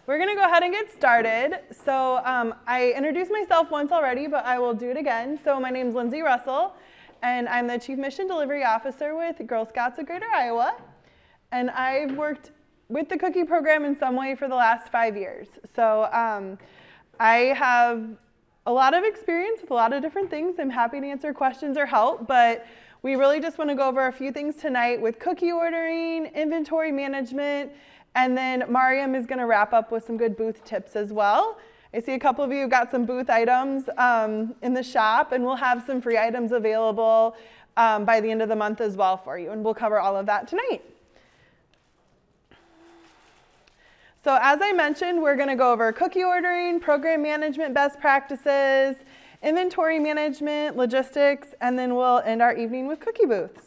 We're going to go ahead and get started. So I introduced myself once already, but I will do it again. So my name is Lindsay Russell, and I'm the Chief Mission Delivery Officer with Girl Scouts of Greater Iowa. And I've worked with the cookie program in some way for the last 5 years. So I have a lot of experience with a lot of different things. I'm happy to answer questions or help, but we really just want to go over a few things tonight with cookie ordering, inventory management, and then Mariam is going to wrap up with some good booth tips as well. I see a couple of you have got some booth items in the shop, and we'll have some free items available by the end of the month as well for you, and we'll cover all of that tonight. So as I mentioned, we're going to go over cookie ordering, program management best practices, inventory management, logistics, and then we'll end our evening with cookie booths.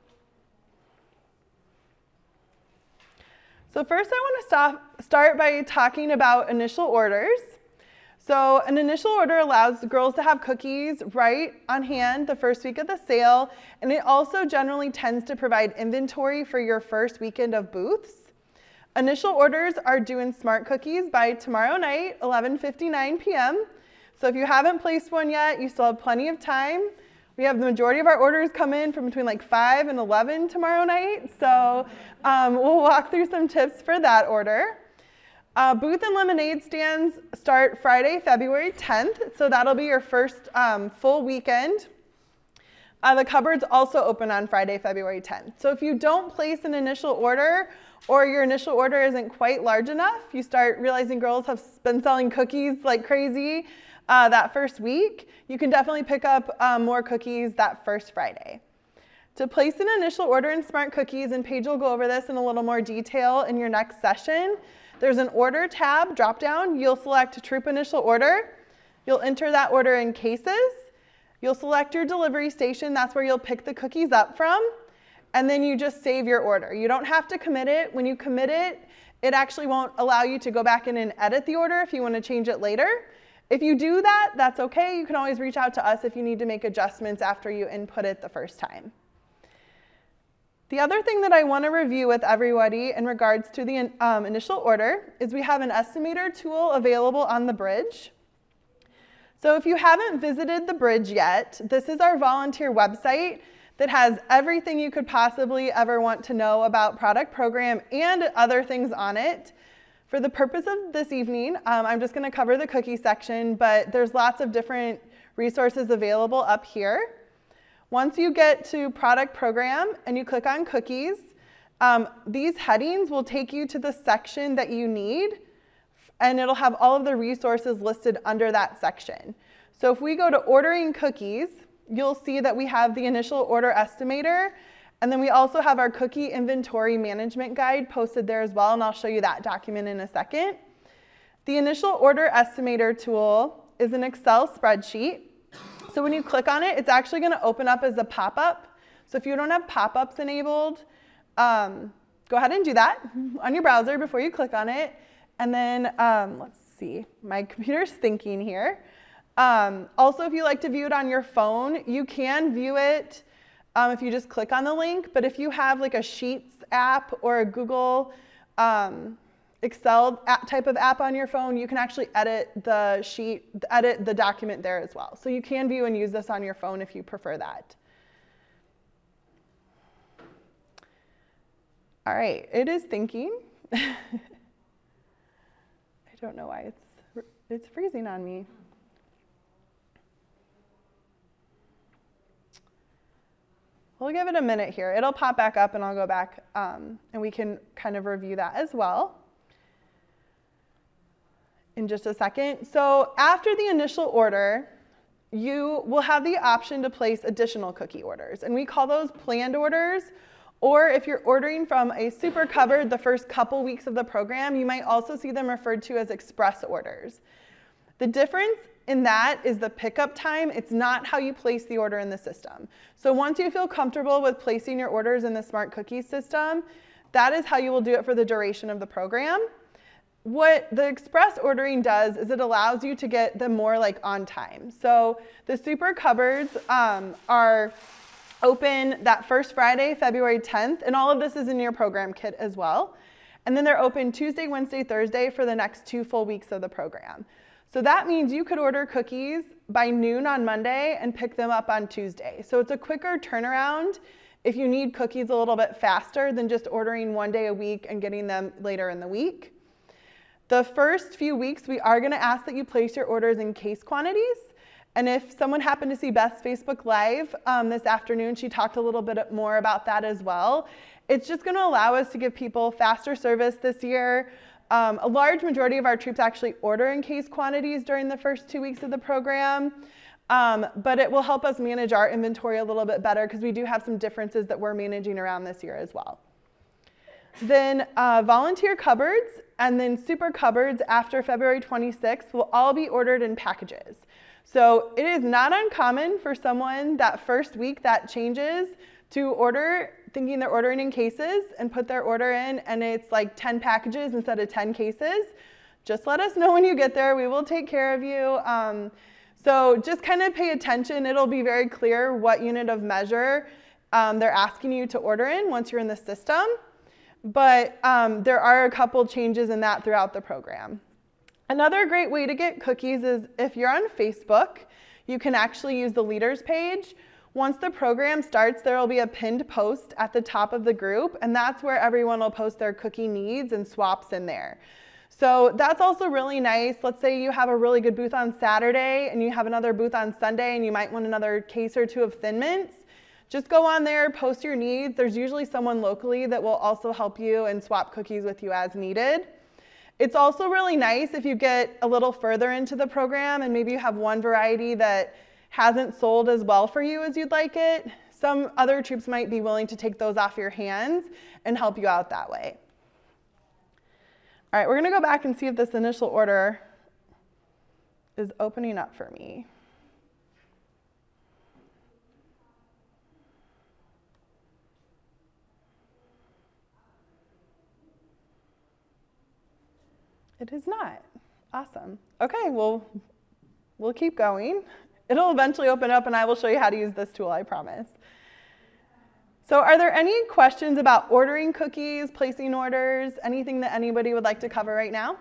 So first I want to start by talking about initial orders. So an initial order allows girls to have cookies right on hand the first week of the sale, and it also generally tends to provide inventory for your first weekend of booths. Initial orders are due in Smart Cookies by tomorrow night, 11:59 p.m. So if you haven't placed one yet, you still have plenty of time. We have the majority of our orders come in from between like 5 and 11 tomorrow night. So we'll walk through some tips for that order. Booth and lemonade stands start Friday, February 10th. So that'll be your first full weekend. The cupboards also open on Friday, February 10th. So if you don't place an initial order or your initial order isn't quite large enough, you start realizing girls have been selling cookies like crazy that first week, you can definitely pick up more cookies that first Friday. To place an initial order in Smart Cookies, and Paige will go over this in a little more detail in your next session, there's an Order tab drop down. You'll select Troop Initial Order. You'll enter that order in cases. You'll select your delivery station. That's where you'll pick the cookies up from. And then you just save your order. You don't have to commit it. When you commit it, it actually won't allow you to go back in and edit the order if you want to change it later. If you do that, that's okay. You can always reach out to us if you need to make adjustments after you input it the first time. The other thing that I want to review with everybody in regards to the initial order is we have an estimator tool available on the bridge. So if you haven't visited the bridge yet, this is our volunteer website that has everything you could possibly ever want to know about product program and other things on it. For the purpose of this evening, I'm just going to cover the cookie section, but there's lots of different resources available up here. Once you get to product program and you click on cookies, these headings will take you to the section that you need, and it'll have all of the resources listed under that section. So if we go to ordering cookies, you'll see that we have the initial order estimator, and then we also have our cookie inventory management guide posted there as well, and I'll show you that document in a second. The initial order estimator tool is an Excel spreadsheet. So when you click on it, it's actually going to open up as a pop-up. So if you don't have pop-ups enabled, go ahead and do that on your browser before you click on it. And then, let's see, my computer's thinking here. Also, if you like to view it on your phone, you can view it if you just click on the link, but if you have like a Sheets app or a Google Excel type of app on your phone, you can actually edit the sheet, edit the document there as well. So you can view and use this on your phone if you prefer that. All right, it is thinking. I don't know why it's freezing on me. We'll give it a minute here. It'll pop back up and I'll go back and we can kind of review that as well in just a second. So after the initial order, you will have the option to place additional cookie orders, and we call those planned orders, or if you're ordering from a super cupboard the first couple weeks of the program, you might also see them referred to as express orders. The difference in that is the pickup time. It's not how you place the order in the system. So once you feel comfortable with placing your orders in the Smart Cookies system, that is how you will do it for the duration of the program. What the express ordering does is it allows you to get them more like on time. So the super cupboards are open that first Friday, February 10th, and all of this is in your program kit as well. And then they're open Tuesday, Wednesday, Thursday for the next 2 full weeks of the program. So that means you could order cookies by noon on Monday and pick them up on Tuesday. So it's a quicker turnaround if you need cookies a little bit faster than just ordering 1 day a week and getting them later in the week. The first few weeks, we are going to ask that you place your orders in case quantities. And if someone happened to see Beth's Facebook Live this afternoon, she talked a little bit more about that as well. It's just going to allow us to give people faster service this year. A large majority of our troops actually order in case quantities during the first 2 weeks of the program. But it will help us manage our inventory a little bit better because we do have some differences that we're managing around this year as well. Then volunteer cupboards and then super cupboards after February 26th will all be ordered in packages. So it is not uncommon for someone that first week that changes to order thinking they're ordering in cases and put their order in and it's like 10 packages instead of 10 cases. Just let us know when you get there. We will take care of you. So just kind of pay attention. It'll be very clear what unit of measure they're asking you to order in once you're in the system. But there are a couple changes in that throughout the program. Another great way to get cookies is if you're on Facebook, you can actually use the leaders page. Once the program starts, there will be a pinned post at the top of the group, and that's where everyone will post their cookie needs and swaps in there. So that's also really nice. Let's say you have a really good booth on Saturday and you have another booth on Sunday and you might want another case or two of Thin Mints. Just go on there, post your needs. There's usually someone locally that will also help you and swap cookies with you as needed. It's also really nice if you get a little further into the program and maybe you have one variety that hasn't sold as well for you as you'd like it. Some other troops might be willing to take those off your hands and help you out that way. All right, we're going to go back and see if this initial order is opening up for me. It is not. Awesome. Okay, well, we'll keep going. It'll eventually open up and I will show you how to use this tool, I promise. So are there any questions about ordering cookies, placing orders, anything that anybody would like to cover right now?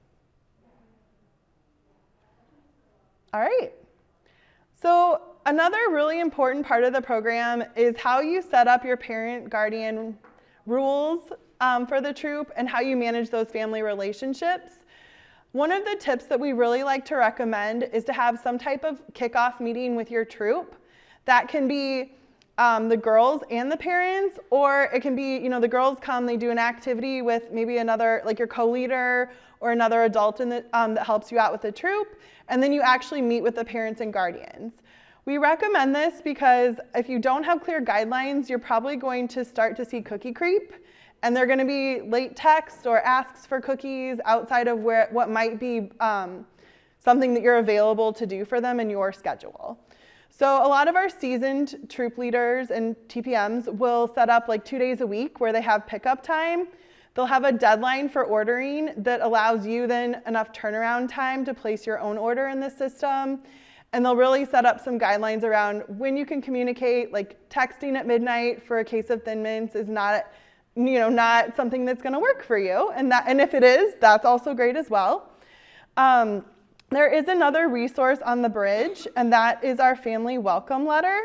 All right. So another really important part of the program is how you set up your parent-guardian rules for the troop and how you manage those family relationships. One of the tips that we really like to recommend is to have some type of kickoff meeting with your troop. That can be the girls and the parents, or it can be, you know, the girls come, they do an activity with maybe another, like your co-leader or another adult in the, that helps you out with the troop, and then you actually meet with the parents and guardians. We recommend this because if you don't have clear guidelines, you're probably going to start to see cookie creep. And they're going to be late texts or asks for cookies outside of what might be something that you're available to do for them in your schedule. So a lot of our seasoned troop leaders and TPMs will set up like 2 days a week where they have pickup time. They'll have a deadline for ordering that allows you then enough turnaround time to place your own order in the system. And they'll really set up some guidelines around when you can communicate, like texting at midnight for a case of Thin Mints is not something that's going to work for you. And if it is, that's also great as well. There is another resource on the bridge, and that is our family welcome letter.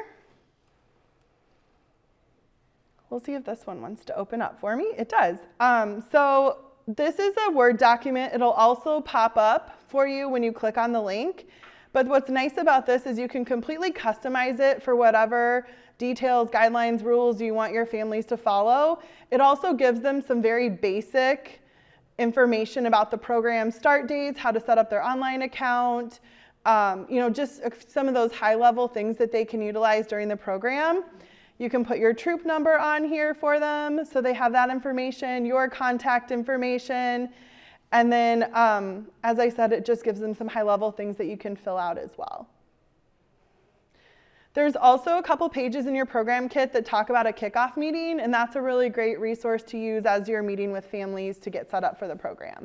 We'll see if this one wants to open up for me. It does. So this is a Word document. It'll also pop up for you when you click on the link. But what's nice about this is you can completely customize it for whatever details, guidelines, rules you want your families to follow. It also gives them some very basic information about the program start dates, how to set up their online account, just some of those high-level things that they can utilize during the program. You can put your troop number on here for them so they have that information, your contact information, and then, as I said, it just gives them some high-level things that you can fill out as well. There's also a couple pages in your program kit that talk about a kickoff meeting, and that's a really great resource to use as you're meeting with families to get set up for the program.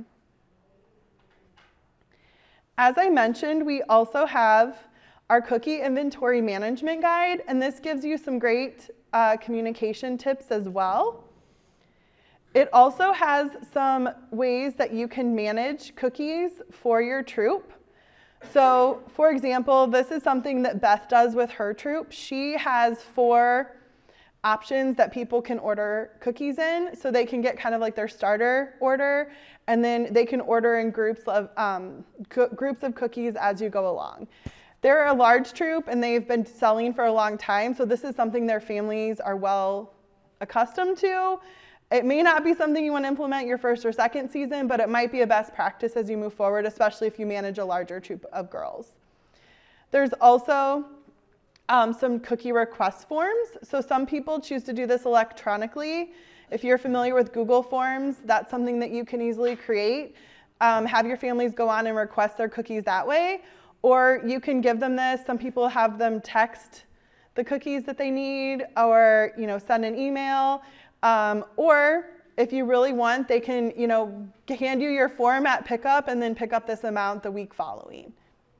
As I mentioned, we also have our cookie inventory management guide, and this gives you some great communication tips as well. It also has some ways that you can manage cookies for your troop. So, for example, this is something that Beth does with her troop. She has 4 options that people can order cookies in, so they can get kind of like their starter order, and then they can order in groups of cookies as you go along. They're a large troop and they've been selling for a long time, so this is something their families are well accustomed to. It may not be something you want to implement your first or second season, but it might be a best practice as you move forward, especially if you manage a larger troop of girls. There's also some cookie request forms. So some people choose to do this electronically. If you're familiar with Google Forms, that's something that you can easily create. Have your families go on and request their cookies that way. Or you can give them this. Some people have them text the cookies that they need, or send an email. Or if you really want, they can hand you your form at pickup and then pick up this amount the week following.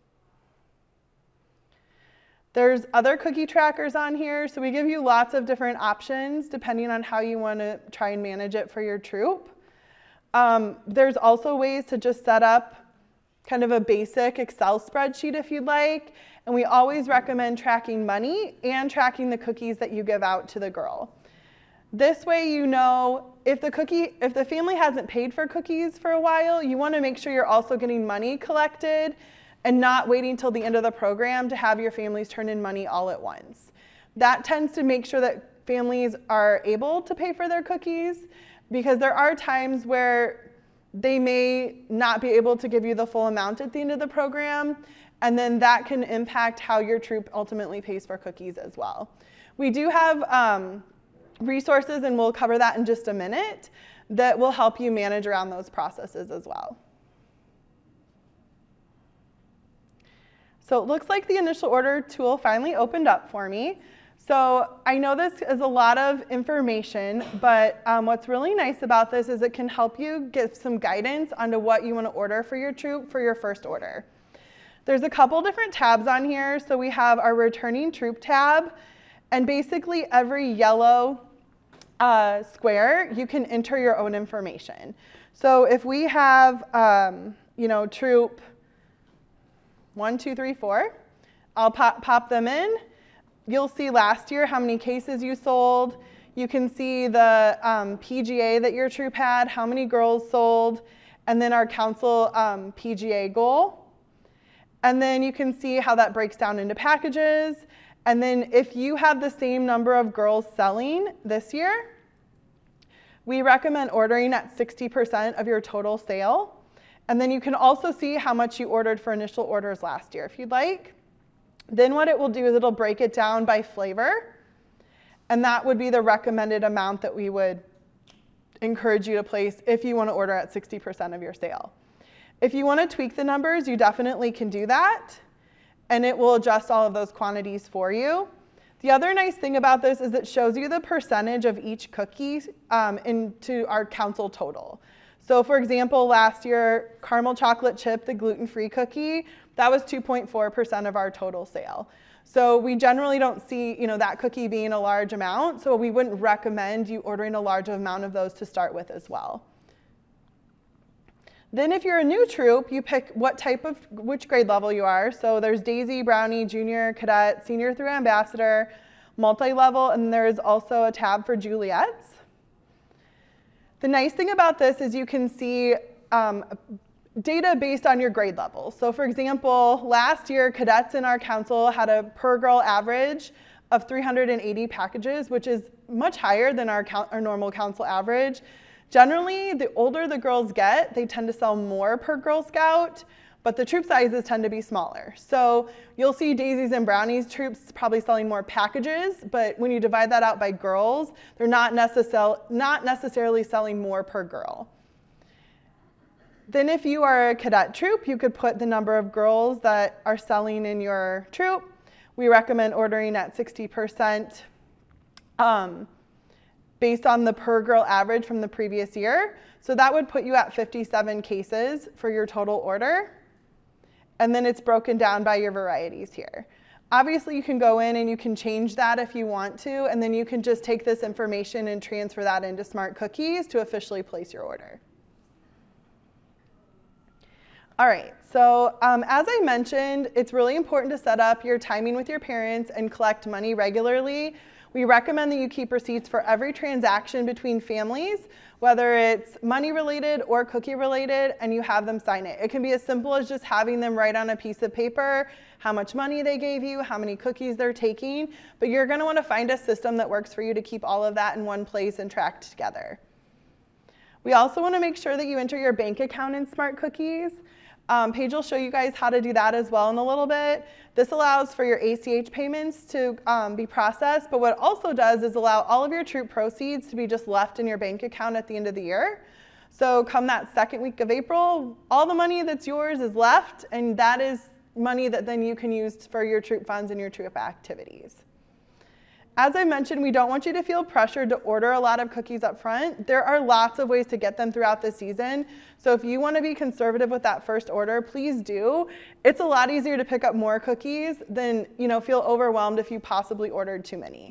There's other cookie trackers on here, so we give you lots of different options depending on how you want to try and manage it for your troop. There's also ways to just set up kind of a basic Excel spreadsheet if you'd like, and we always recommend tracking money and tracking the cookies that you give out to the girl. This way if the family hasn't paid for cookies for a while, you want to make sure you're also getting money collected and not waiting till the end of the program to have your families turn in money all at once. That tends to make sure that families are able to pay for their cookies, because there are times where they may not be able to give you the full amount at the end of the program, and then that can impact how your troop ultimately pays for cookies as well. We do have resources, and we'll cover that in just a minute, that will help you manage around those processes as well. So it looks like the initial order tool finally opened up for me. So I know this is a lot of information, but what's really nice about this is it can help you get some guidance onto what you want to order for your troop for your first order. There's a couple different tabs on here. So we have our returning troop tab, and basically every yellow square, you can enter your own information. So if we have, troop 1, 2, 3, 4, I'll pop them in. You'll see last year how many cases you sold. You can see the PGA that your troop had, how many girls sold, and then our council PGA goal. And then you can see how that breaks down into packages. And then if you have the same number of girls selling this year, we recommend ordering at 60% of your total sale. And then you can also see how much you ordered for initial orders last year if you'd like. Then what it will do is it'll break it down by flavor. And that would be the recommended amount that we would encourage you to place if you want to order at 60% of your sale. If you want to tweak the numbers, you definitely can do that, and it will adjust all of those quantities for you. The other nice thing about this is it shows you the percentage of each cookie into our council total. So for example, last year, caramel chocolate chip, the gluten-free cookie, that was 2.4% of our total sale. So we generally don't see that cookie being a large amount, so we wouldn't recommend you ordering a large amount of those to start with as well. Then if you're a new troop, you pick which grade level you are. So there's Daisy, Brownie, Junior, Cadet, Senior through Ambassador, multi-level, and there's also a tab for Juliet's. The nice thing about this is you can see data based on your grade level. So for example, last year, cadets in our council had a per girl average of 380 packages, which is much higher than our normal council average. Generally, the older the girls get, they tend to sell more per Girl Scout, but the troop sizes tend to be smaller. So you'll see Daisy's and Brownie's troops probably selling more packages, but when you divide that out by girls, they're not necessarily selling more per girl. Then if you are a cadet troop, you could put the number of girls that are selling in your troop. We recommend ordering at 60%. Based on the per girl average from the previous year. So that would put you at 57 cases for your total order. And then it's broken down by your varieties here. Obviously, you can go in and you can change that if you want to, and then you can just take this information and transfer that into Smart Cookies to officially place your order. All right, so as I mentioned, it's really important to set up your timing with your parents and collect money regularly. We recommend that you keep receipts for every transaction between families, whether it's money related or cookie related, and you have them sign it. It can be as simple as just having them write on a piece of paper how much money they gave you, how many cookies they're taking, but you're going to want to find a system that works for you to keep all of that in one place and tracked together. We also want to make sure that you enter your bank account in Smart Cookies. Paige will show you guys how to do that as well in a little bit. This allows for your ACH payments to be processed, but what it also does is allow all of your troop proceeds to be just left in your bank account at the end of the year. So come that second week of April, all the money that's yours is left, and that is money that then you can use for your troop funds and your troop activities. As I mentioned, we don't want you to feel pressured to order a lot of cookies up front. There are lots of ways to get them throughout the season. So if you want to be conservative with that first order, please do. It's a lot easier to pick up more cookies than feel overwhelmed if you possibly ordered too many.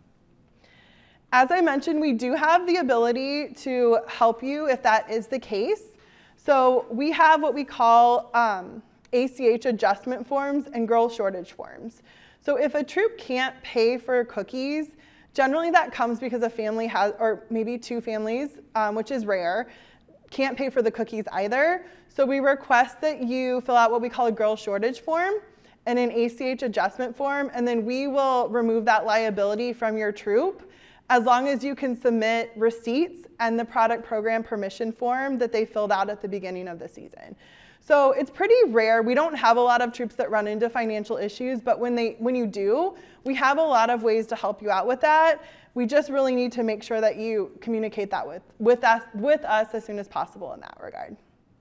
As I mentioned, we do have the ability to help you if that is the case. So we have what we call ACH adjustment forms and girl shortage forms. So if a troop can't pay for cookies, generally that comes because a family has, or maybe two families, which is rare, can't pay for the cookies either. So we request that you fill out what we call a girl shortage form and an ACH adjustment form, and then we will remove that liability from your troop as long as you can submit receipts and the product program permission form that they filled out at the beginning of the season. So it's pretty rare. We don't have a lot of troops that run into financial issues, but when you do, we have a lot of ways to help you out with that. We just really need to make sure that you communicate that with us as soon as possible in that regard.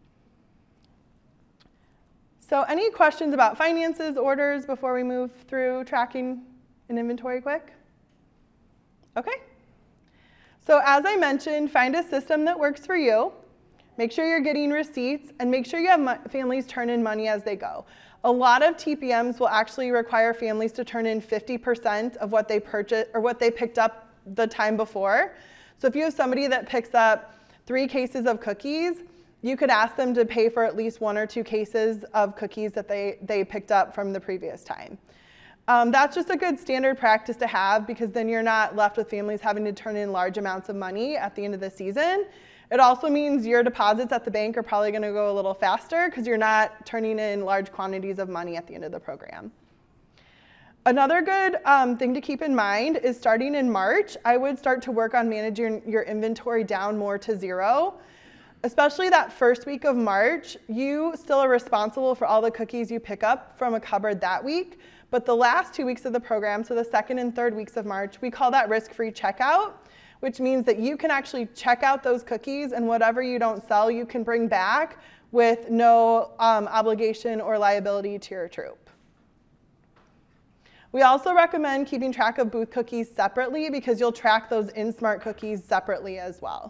So any questions about finances, orders, before we move through tracking and inventory quick? Okay. So as I mentioned, find a system that works for you. Make sure you're getting receipts, and make sure you have families turn in money as they go. A lot of TPMs will actually require families to turn in 50% of what they purchased or what they picked up the time before. So if you have somebody that picks up 3 cases of cookies, you could ask them to pay for at least 1 or 2 cases of cookies that they picked up from the previous time. That's just a good standard practice to have, because then you're not left with families having to turn in large amounts of money at the end of the season. It also means your deposits at the bank are probably going to go a little faster because you're not turning in large quantities of money at the end of the program. Another good thing to keep in mind is starting in March, I would start to work on managing your inventory down more to 0. Especially that first week of March, you still are responsible for all the cookies you pick up from a cupboard that week. But the last 2 weeks of the program, so the 2nd and 3rd weeks of March, we call that risk-free checkout, which means that you can actually check out those cookies, and whatever you don't sell, you can bring back with no obligation or liability to your troop. We also recommend keeping track of booth cookies separately, because you'll track those in Smart Cookies separately as well.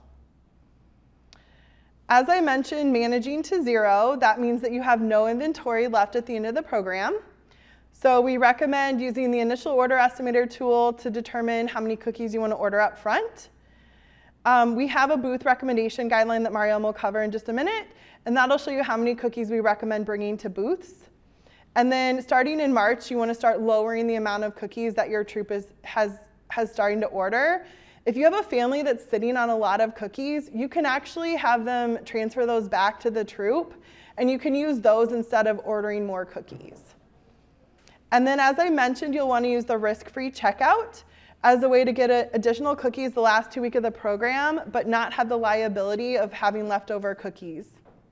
As I mentioned, managing to 0, that means that you have no inventory left at the end of the program. So we recommend using the initial order estimator tool to determine how many cookies you want to order up front. We have a booth recommendation guideline that Mariam will cover in just a minute, and that'll show you how many cookies we recommend bringing to booths. And then starting in March, you want to start lowering the amount of cookies that your troop has starting to order. If you have a family that's sitting on a lot of cookies, you can actually have them transfer those back to the troop, and you can use those instead of ordering more cookies. And then, as I mentioned, you'll want to use the risk-free checkout as a way to get additional cookies the last 2 weeks of the program, but not have the liability of having leftover cookies.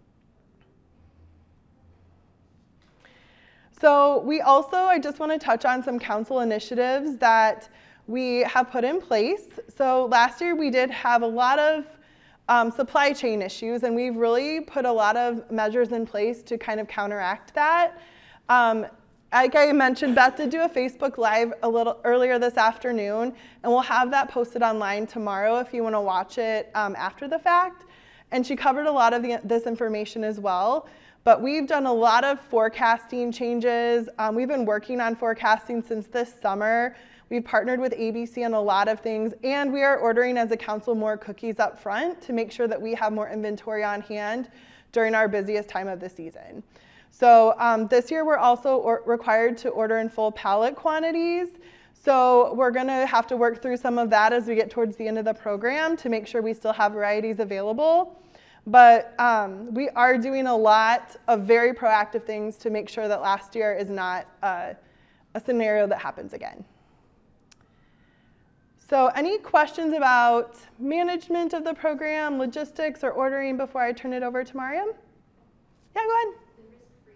So I just want to touch on some council initiatives that we have put in place. So last year we did have a lot of supply chain issues, and we've really put a lot of measures in place to kind of counteract that. Like I mentioned, Beth did do a Facebook Live a little earlier this afternoon, and we'll have that posted online tomorrow if you want to watch it after the fact. and she covered a lot of this information as well. But we've done a lot of forecasting changes. We've been working on forecasting since this summer. We've partnered with ABC on a lot of things, and we are ordering as a council more cookies up front to make sure that we have more inventory on hand during our busiest time of the season. So this year we're also required to order in full pallet quantities. So we're gonna have to work through some of that as we get towards the end of the program to make sure we still have varieties available. But we are doing a lot of very proactive things to make sure that last year is not a scenario that happens again. So any questions about management of the program, logistics, or ordering before I turn it over to Mariam? Yeah, go ahead. The risk-free,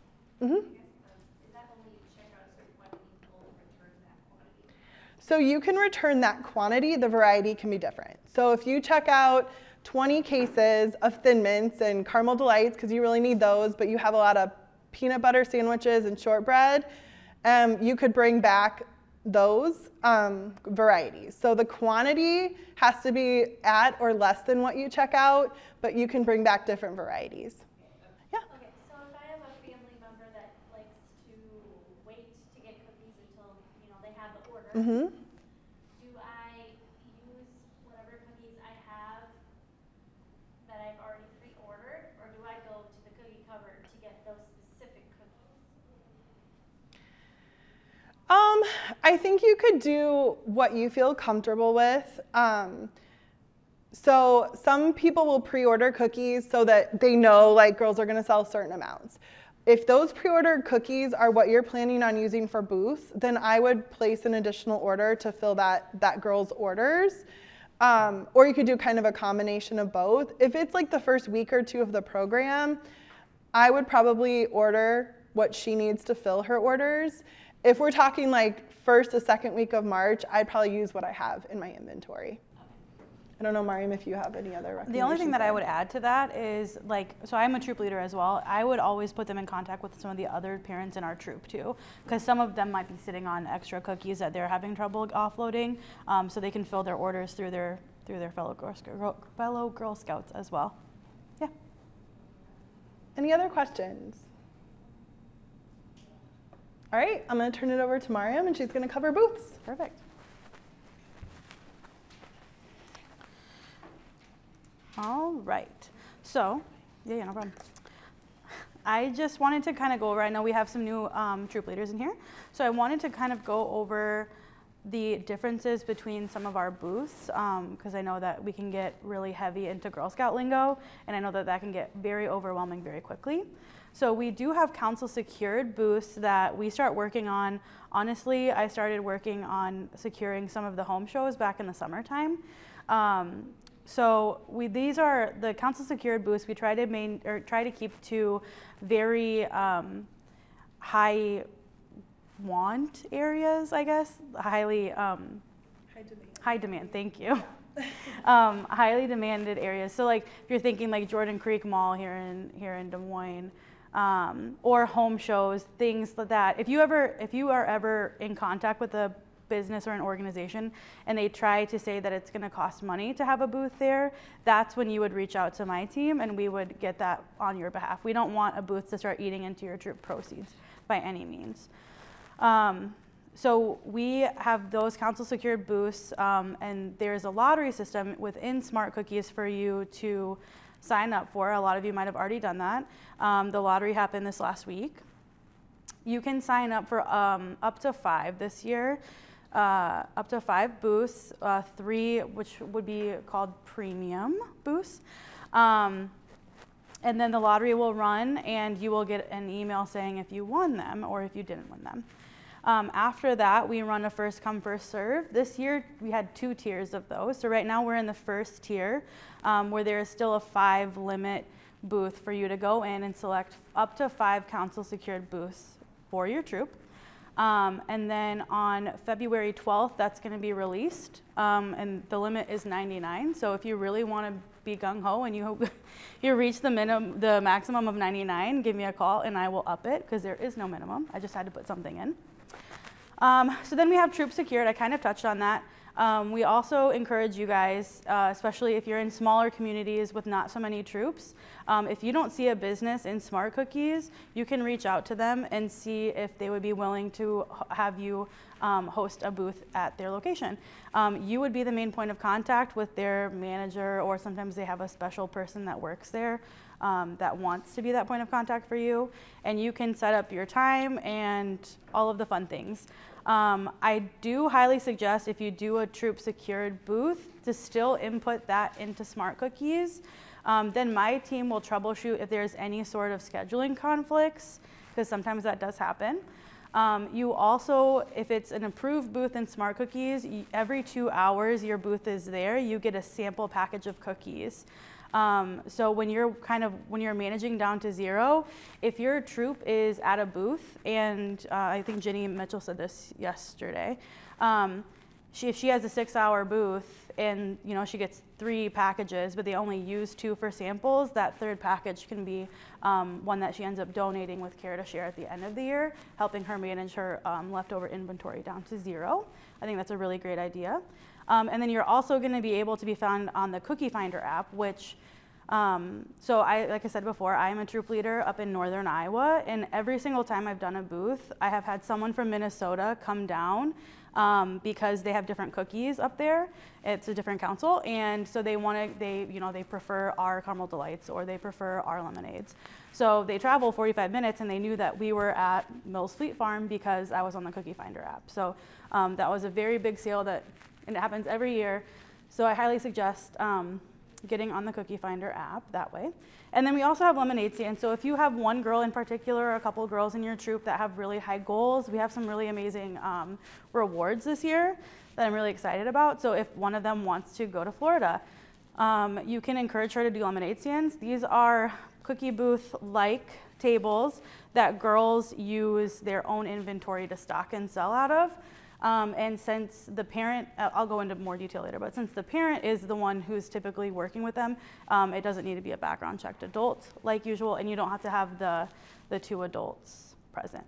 is that only check out a certain quantity or return that quantity? So you can return that quantity. The variety can be different. So if you check out 20 cases of Thin Mints and Caramel Delights, because you really need those, but you have a lot of peanut butter sandwiches and shortbread, you could bring back those varieties. So the quantity has to be at or less than what you check out, but you can bring back different varieties. Yeah? Okay, so if I have a family member that likes to wait to get cookies until, you know, they have the order, do I use whatever cookies I have that I've already pre-ordered, or do I go to the cookie cupboard to get those specific cookies? I think you could do what you feel comfortable with. So some people will pre-order cookies so that they know like girls are gonna sell certain amounts. If those pre-ordered cookies are what you're planning on using for booths, then I would place an additional order to fill that girl's orders. Or you could do kind of a combination of both. If it's like the first week or two of the program, I would probably order what she needs to fill her orders. If we're talking like first to second week of March, I'd probably use what I have in my inventory. I don't know, Mariam, if you have any other recommendations. The only thing that I would add to that is, like, so I'm a troop leader as well. I would always put them in contact with some of the other parents in our troop too, because some of them might be sitting on extra cookies that they're having trouble offloading, so they can fill their orders through their fellow Girl Scouts as well. Yeah. Any other questions? All right, I'm going to turn it over to Mariam, and she's going to cover booths. Perfect. All right. So, yeah, no problem. I just wanted to kind of go over, I know we have some new troop leaders in here, so I wanted to kind of go over the differences between some of our booths, because I know that we can get really heavy into Girl Scout lingo, and I know that that can get very overwhelming very quickly. So we do have council secured booths that we start working on. Honestly, I started working on securing some of the home shows back in the summertime. So these are the council secured booths. We try to keep to very high want areas, I guess. Highly high demand. Thank you. Highly demanded areas. So like if you're thinking like Jordan Creek Mall here in Des Moines, or home shows, things like that. If you are ever in contact with a business or an organization and they try to say that it's going to cost money to have a booth there, that's when you would reach out to my team and we would get that on your behalf. We don't want a booth to start eating into your troop proceeds by any means. So we have those council secured booths, and there's a lottery system within Smart Cookies for you to sign up for. A lot of you might have already done that. The lottery happened this last week. You can sign up for up to 5 this year, up to 5 booths, 3 which would be called premium booths. And then the lottery will run and you will get an email saying if you won them or if you didn't win them. After that, we run a first come, first serve. This year, we had 2 tiers of those. So right now, we're in the first tier, where there is still a 5 limit booth for you to go in and select up to 5 council secured booths for your troop. And then on February 12th, that's going to be released, and the limit is 99. So if you really want to be gung-ho and you reach the maximum of 99, give me a call and I will up it, because there is no minimum. I just had to put something in. So then we have troop secured. I kind of touched on that. We also encourage you guys, especially if you're in smaller communities with not so many troops, if you don't see a business in Smart Cookies, you can reach out to them and see if they would be willing to have you host a booth at their location. You would be the main point of contact with their manager, or sometimes they have a special person that works there that wants to be that point of contact for you, and you can set up your time and all of the fun things. I do highly suggest, if you do a troop secured booth, to still input that into Smart Cookies. Then my team will troubleshoot if there's any sort of scheduling conflicts, because sometimes that does happen. You also, if it's an approved booth in Smart Cookies, every 2 hours your booth is there, you get a sample package of cookies. So when you're managing down to 0, if your troop is at a booth, and I think Jenny Mitchell said this yesterday, if she has a 6-hour booth and she gets 3 packages, but they only use 2 for samples, that 3rd package can be one that she ends up donating with Care to Share at the end of the year, helping her manage her leftover inventory down to 0. I think that's a really great idea. And then you're also going to be able to be found on the Cookie Finder app, which, like I said before, I'm a troop leader up in northern Iowa, and every single time I've done a booth, I have had someone from Minnesota come down because they have different cookies up there. It's a different council, and so they prefer our Caramel Delights, or they prefer our lemonades. So they travel 45 minutes, and they knew that we were at Mills Fleet Farm because I was on the Cookie Finder app. So that was a very big sale and it happens every year. So I highly suggest getting on the Cookie Finder app that way. And then we also have lemonade stands. So if you have one girl in particular, or a couple girls in your troop that have really high goals, we have some really amazing rewards this year that I'm really excited about. So if one of them wants to go to Florida, you can encourage her to do lemonade stands. These are cookie booth-like tables that girls use their own inventory to stock and sell out of. And since the parent, I'll go into more detail later, but since the parent is the one who's typically working with them, it doesn't need to be a background checked adult like usual, and you don't have to have the 2 adults present.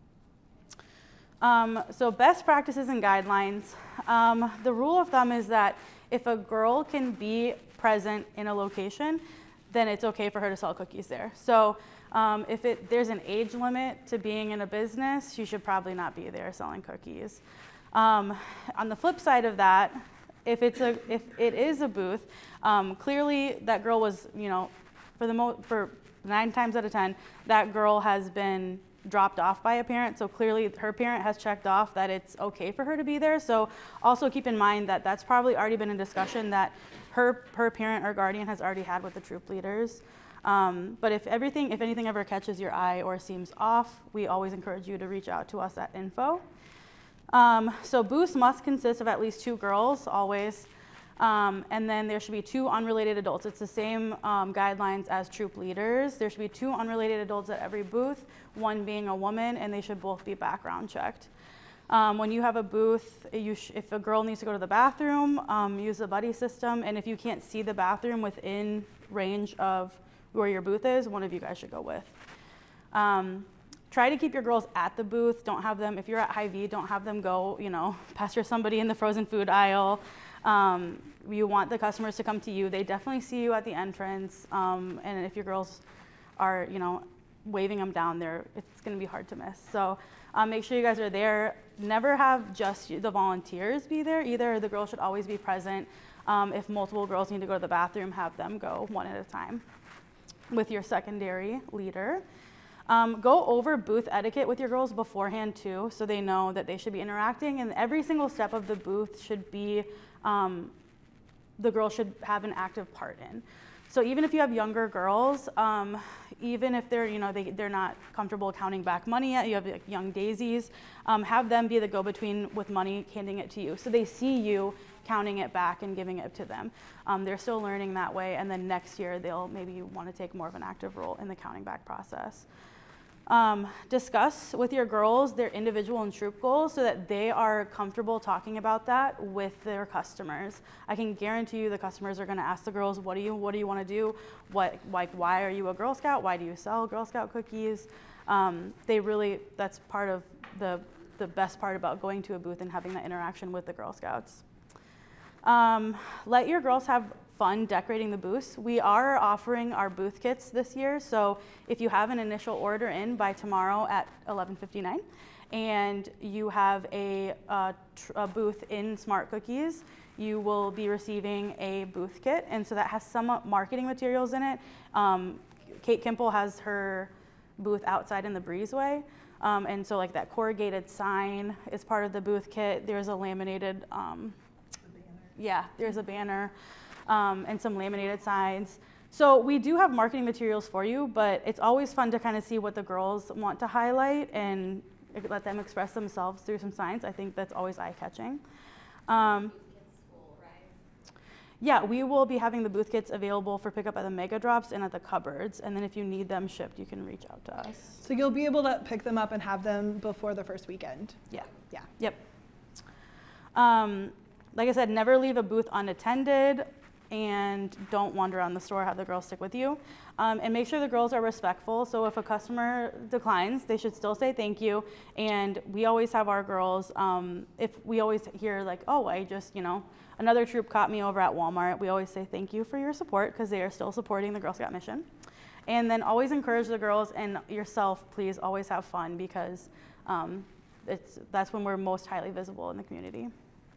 So best practices and guidelines. The rule of thumb is that if a girl can be present in a location, then it's okay for her to sell cookies there. So if there's an age limit to being in a business, you should probably not be there selling cookies. On the flip side of that, if it is a booth, clearly that girl was, for 9 times out of 10, that girl has been dropped off by a parent. So clearly her parent has checked off that it's okay for her to be there. So also keep in mind that that's probably already been a discussion that her parent or guardian has already had with the troop leaders. But if anything ever catches your eye or seems off, we always encourage you to reach out to us at info. So booths must consist of at least 2 girls, always. And then there should be 2 unrelated adults. It's the same guidelines as troop leaders. There should be 2 unrelated adults at every booth, 1 being a woman, and they should both be background checked. When you have a booth, if a girl needs to go to the bathroom, use the buddy system. And if you can't see the bathroom within range of where your booth is, one of you guys should go with. Try to keep your girls at the booth. Don't have them, if you're at Hy-Vee, don't have them go, pester somebody in the frozen food aisle. You want the customers to come to you. They definitely see you at the entrance. And if your girls are, waving them down there, it's gonna be hard to miss. So make sure you guys are there. Never have just the volunteers be there either. The girls should always be present. If multiple girls need to go to the bathroom, have them go one at a time with your secondary leader. Go over booth etiquette with your girls beforehand too, so they know that they should be interacting, and every single step of the booth should be, the girls should have an active part in. So even if you have younger girls, even if they're, they're not comfortable counting back money yet, you have like young daisies, have them be the go-between with money, handing it to you. So they see you counting it back and giving it to them. They're still learning that way, and then next year they'll maybe want to take more of an active role in the counting back process. Discuss with your girls their individual and troop goals so that they are comfortable talking about that with their customers. I can guarantee you the customers are going to ask the girls, what do you want to do? Why are you a Girl Scout? Why do you sell Girl Scout cookies? That's part of the best part about going to a booth and having that interaction with the Girl Scouts. Let your girls have fun decorating the booths. We are offering our booth kits this year, so if you have an initial order in by tomorrow at 11:59 and you have a booth in Smart Cookies, you will be receiving a booth kit, and so that has some marketing materials in it. Kate Kimple has her booth outside in the breezeway, and so like that corrugated sign is part of the booth kit. There's a laminated, there's a banner. And some laminated signs. So we do have marketing materials for you, but it's always fun to kind of see what the girls want to highlight and let them express themselves through some signs. I think that's always eye-catching. Yeah, we will be having the booth kits available for pickup at the Mega Drops and at the cupboards. And then if you need them shipped, you can reach out to us. So you'll be able to pick them up and have them before the first weekend. Yeah. Yeah. Yep. Like I said, never leave a booth unattended, and don't wander around the store, have the girls stick with you. And make sure the girls are respectful. So if a customer declines, they should still say thank you. And we always have our girls, if we always hear like, oh, I just, another troop caught me over at Walmart, we always say thank you for your support, because they are still supporting the Girl Scout mission. And then always encourage the girls, and yourself, please always have fun, because that's when we're most highly visible in the community.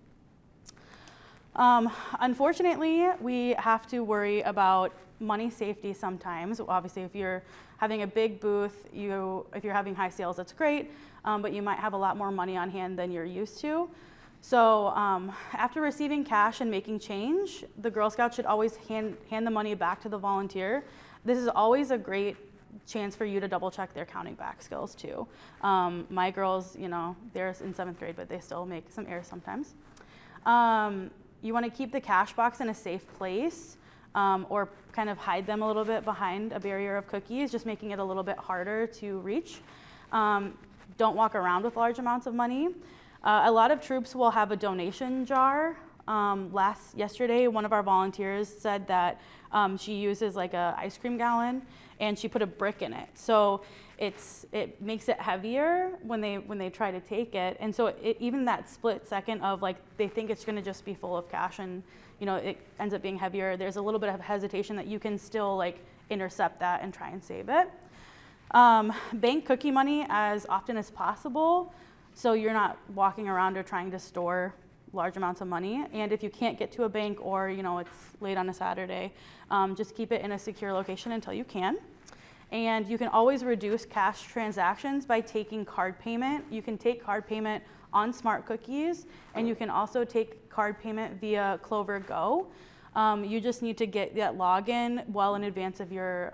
Unfortunately, we have to worry about money safety sometimes. Obviously, if you're having a big booth, if you're having high sales, that's great, but you might have a lot more money on hand than you're used to. So after receiving cash and making change, the Girl Scouts should always hand the money back to the volunteer. This is always a great chance for you to double check their counting back skills too. My girls, they're in 7th grade, but they still make some errors sometimes. You want to keep the cash box in a safe place, or kind of hide them a little bit behind a barrier of cookies, just making it a little bit harder to reach. Don't walk around with large amounts of money. A lot of troops will have a donation jar. Yesterday, one of our volunteers said that she uses like a ice cream gallon, and she put a brick in it. So it makes it heavier when they try to take it. And so even that split second of like, they think it's gonna just be full of cash, and it ends up being heavier, there's a little bit of hesitation that you can still like intercept that and try and save it. Bank cookie money as often as possible, so you're not walking around or trying to store large amounts of money. And if you can't get to a bank, or it's late on a Saturday, just keep it in a secure location until you can. And you can always reduce cash transactions by taking card payment. You can take card payment on Smart Cookies, and you can also take card payment via Clover Go. You just need to get that login well in advance of your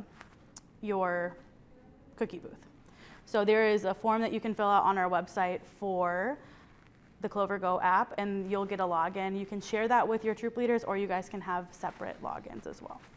cookie booth. So there is a form that you can fill out on our website for the Clover Go app, and you'll get a login. You can share that with your troop leaders, or you guys can have separate logins as well.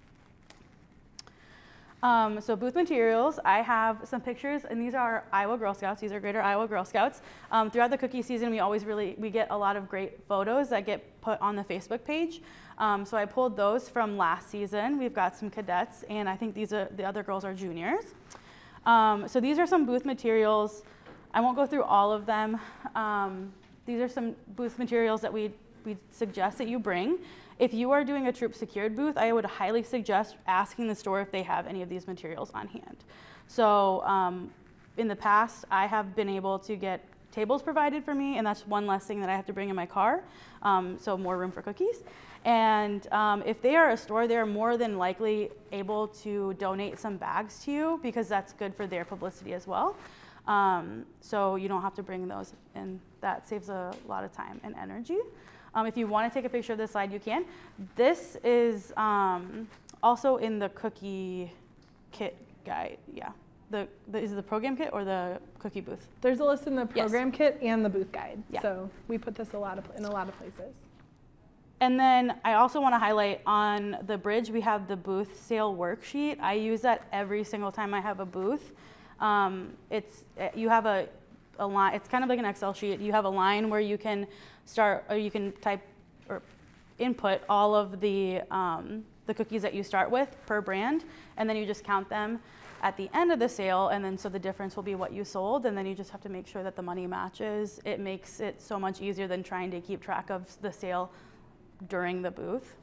So booth materials, I have some pictures, and these are Iowa Girl Scouts. These are Greater Iowa Girl Scouts. Throughout the cookie season, we get a lot of great photos that get put on the Facebook page. So I pulled those from last season. We've got some cadets, and I think the other girls are juniors. So these are some booth materials. I won't go through all of them. These are some booth materials that we suggest that you bring. If you are doing a troop secured booth, I would highly suggest asking the store if they have any of these materials on hand. So in the past, I have been able to get tables provided for me, and that's one less thing that I have to bring in my car, so more room for cookies. And if they are a store, they're more than likely able to donate some bags to you, because that's good for their publicity as well. So you don't have to bring those, and that saves a lot of time and energy. If you want to take a picture of this slide, you can. This is also in the cookie kit guide. Yeah. Is it the program kit or the cookie booth? There's a list in the program kit and the booth guide. Yeah. So we put this in a lot of places. And then I also want to highlight on the bridge, we have the booth sale worksheet. I use that every single time I have a booth. You have a line, it's kind of like an Excel sheet. You have a line where you can start, or you can type or input all of the cookies that you start with per brand, and then you just count them. at the end of the sale, and then so the difference will be what you sold, and then you just have to make sure that the money matches. It makes it so much easier than trying to keep track of the sale during the booth.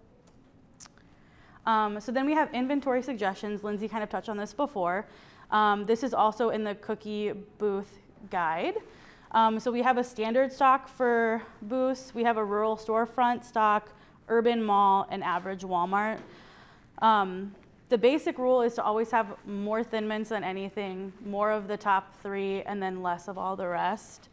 So then we have inventory suggestions. Lindsay kind of touched on this before. This is also in the cookie booth guide. So we have a standard stock for booths. We have a rural storefront stock, urban mall, and average Walmart. The basic rule is to always have more Thin Mints than anything, more of the top 3, and then less of all the rest.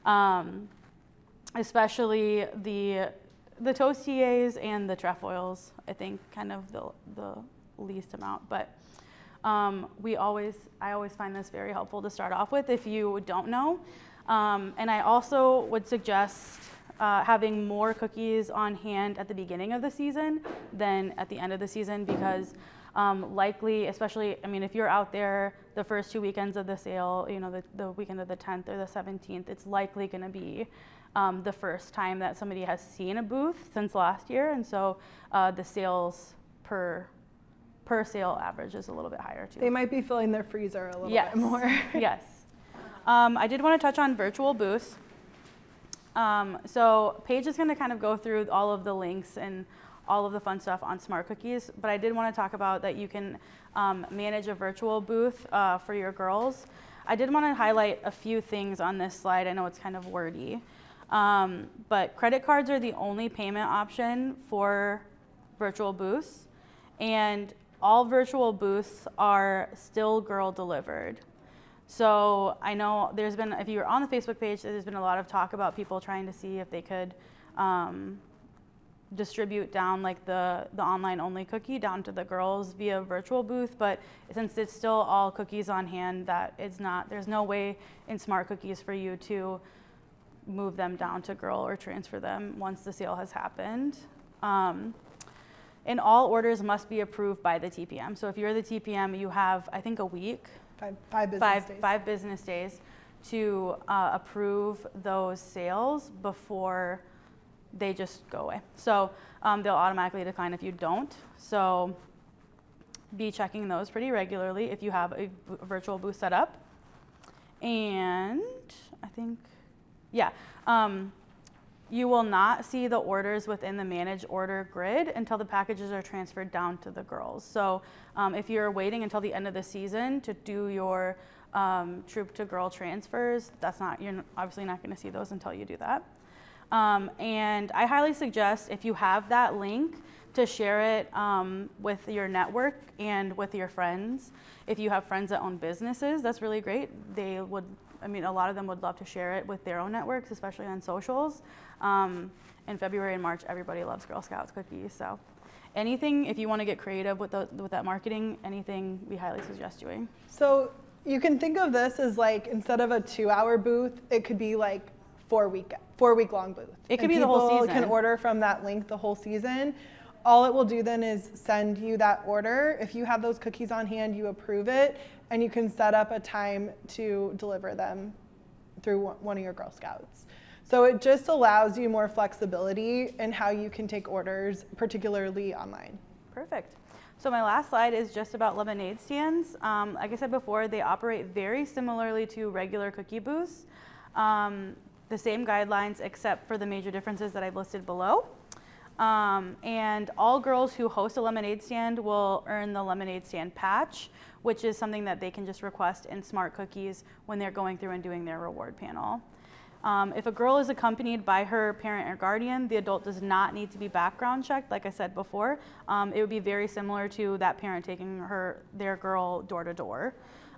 Especially the Tostiers and the trefoils, I think, kind of the least amount. But I always find this very helpful to start off with if you don't know. And I also would suggest having more cookies on hand at the beginning of the season than at the end of the season, because likely, especially, I mean, if you're out there the first 2 weekends of the sale, you know, the weekend of the 10th or the 17th, it's likely going to be the first time that somebody has seen a booth since last year. And so the sales per sale average is a little bit higher too. They might be filling their freezer a little bit more. Yes. I did want to touch on virtual booths. So Paige is going to kind of go through all of the links and all of the fun stuff on Smart Cookies, but I did want to talk about that you can manage a virtual booth for your girls. I did want to highlight a few things on this slide. I know it's kind of wordy, but credit cards are the only payment option for virtual booths, and all virtual booths are still girl delivered. So I know there's been, if you were on the Facebook page, there's been a lot of talk about people trying to see if they could distribute down like the online only cookie down to the girls via virtual booth, but since it's still all cookies on hand, that it's not, there's no way in Smart Cookies for you to move them down to girl or transfer them once the sale has happened. And all orders must be approved by the TPM. So if you're the TPM, you have, I think, a week, five business days to approve those sales before they just go away. So they'll automatically decline if you don't. So be checking those pretty regularly if you have a virtual booth set up. And I think, yeah, you will not see the orders within the manage order grid until the packages are transferred down to the girls. So if you're waiting until the end of the season to do your troop to girl transfers, you're obviously not going to see those until you do that. And I highly suggest, if you have that link, to share it with your network and with your friends. If you have friends that own businesses, that's really great. They would, I mean, a lot of them would love to share it with their own networks, especially on socials. In February and March, everybody loves Girl Scouts cookies. So anything, if you want to get creative with that marketing, anything we highly suggest doing. So you can think of this as like, instead of a 2-hour booth, it could be like 4-week long booth. It could be the whole season. People can order from that link the whole season. All it will do then is send you that order. If you have those cookies on hand, you approve it, and you can set up a time to deliver them through one of your Girl Scouts. So it just allows you more flexibility in how you can take orders, particularly online. Perfect. So my last slide is just about lemonade stands. Like I said before, they operate very similarly to regular cookie booths. The same guidelines except for the major differences that I've listed below. And all girls who host a lemonade stand will earn the lemonade stand patch, which is something that they can just request in Smart Cookies when they're going through and doing their reward panel. If a girl is accompanied by her parent or guardian, the adult does not need to be background checked, like I said before. It would be very similar to that parent taking their girl door to door.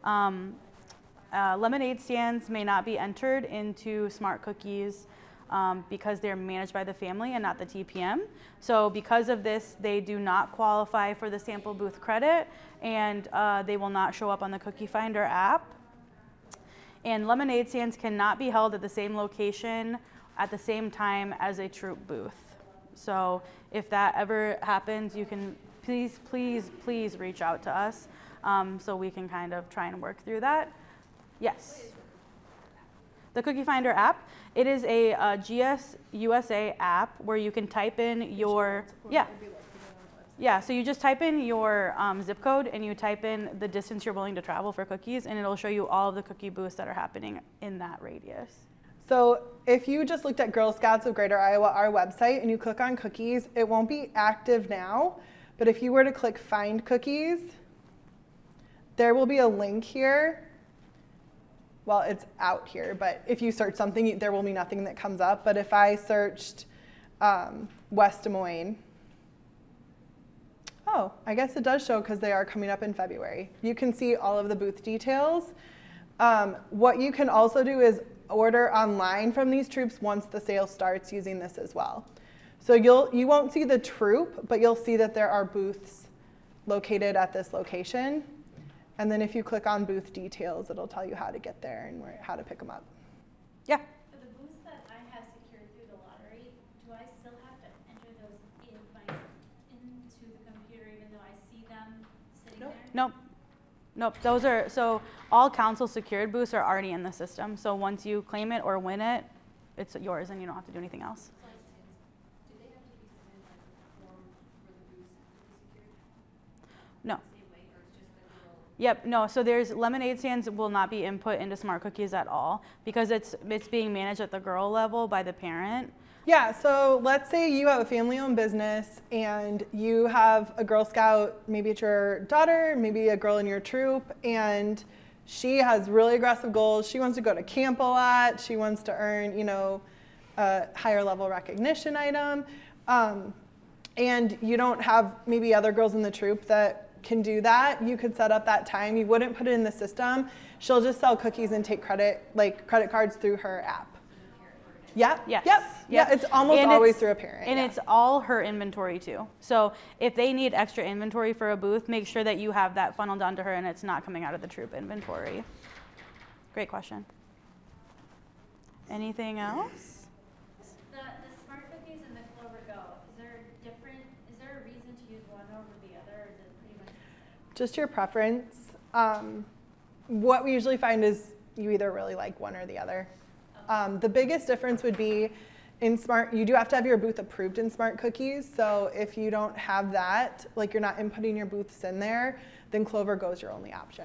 Lemonade stands may not be entered into Smart Cookies because they're managed by the family and not the TPM. So because of this, they do not qualify for the sample booth credit, and they will not show up on the Cookie Finder app. And lemonade stands cannot be held at the same location at the same time as a troop booth. So if that ever happens, you can please reach out to us so we can kind of try and work through that. Yes. The Cookie Finder app, it is a GS USA app where you can type in your, Yeah, so you just type in your zip code and you type in the distance you're willing to travel for cookies, and it'll show you all of the cookie booths that are happening in that radius. So if you just looked at Girl Scouts of Greater Iowa, our website, and you click on cookies, it won't be active now, but if you were to click find cookies, there will be a link here. Well, it's out here, but if you search something, there will be nothing that comes up. But if I searched West Des Moines, oh, I guess it does show because they are coming up in February. You can see all of the booth details. What you can also do is order online from these troops once the sale starts using this as well. So you won't see the troop, but you'll see that there are booths located at this location. And then if you click on booth details, it'll tell you how to get there and how to pick them up. Yeah? For the booths that I have secured through the lottery, do I still have to enter those into the computer even though I see them sitting there? Nope. Nope. Those are, so all council secured booths are already in the system. So once you claim it or win it, it's yours and you don't have to do anything else. Do they have to be submitted like a form for the booths to be secured? No. Same way, or it's just like a little. Yep, no, so there's lemonade stands will not be input into Smart Cookies at all because it's being managed at the girl level by the parent. Yeah, so let's say you have a family-owned business and you have a Girl Scout, maybe it's your daughter, maybe a girl in your troop, and she has really aggressive goals. She wants to go to camp a lot. She wants to earn, you know, a higher level recognition item. And you don't have maybe other girls in the troop that can do that. You could set up that time. You wouldn't put it in the system. She'll just sell cookies and take credit cards through her app. Yep. Yes. Yep. Yeah, it's almost always through a parent. And it's all her inventory too. So if they need extra inventory for a booth, make sure that you have that funneled down to her and it's not coming out of the troop inventory. Great question. Anything else? The Smart Cookies and the Clover Go, is there a reason to use one over the other, or is it pretty much the same? Just your preference. What we usually find is you either really like one or the other. The biggest difference would be in Smart, you do have to have your booth approved in Smart Cookies. So if you don't have that, like you're not inputting your booths in there, then Clover Go is your only option.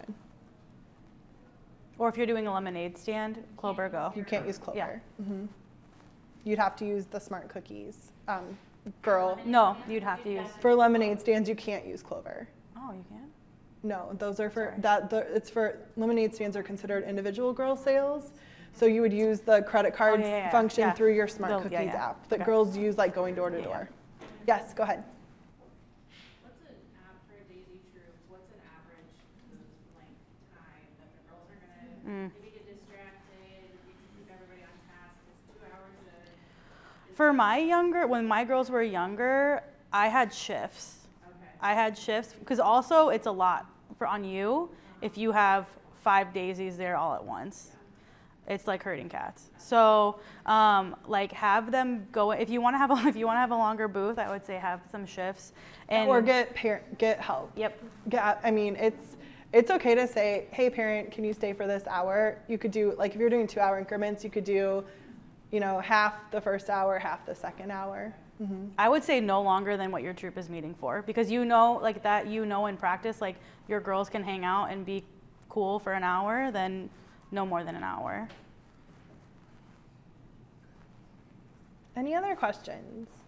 Or if you're doing a lemonade stand, Clover Go. You can't use Clover. Yeah. Mm-hmm. You'd have to use the Smart Cookies. Girl, No, you'd have to use. for lemonade stands, you can't use Clover. Oh, you can? No, those are for Sorry. it's for lemonade stands are considered individual girl sales. So you would use the credit cards function through your Smart Cookies app that girls use like going door to door. Yes, go ahead. What's an app for a Daisy Troop? What's an average length time that the girls are gonna maybe get distracted, keep everybody on task? Is 2 hours For when my girls were younger, I had shifts. okay? I had shifts because also it's a lot on you if you have 5 daisies there all at once. It's like herding cats. So, like have them go. If you want to have a longer booth, I would say have some shifts, Or get help. Yep. I mean, it's okay to say, hey parent, can you stay for this hour? You could do, like if you're doing 2-hour increments, you could do, you know, half the first hour, half the second hour. Mm-hmm. I would say no longer than what your troop is meeting for, because you know, like that, you know, in practice, like your girls can hang out and be cool for an hour, then no more than an hour. Any other questions?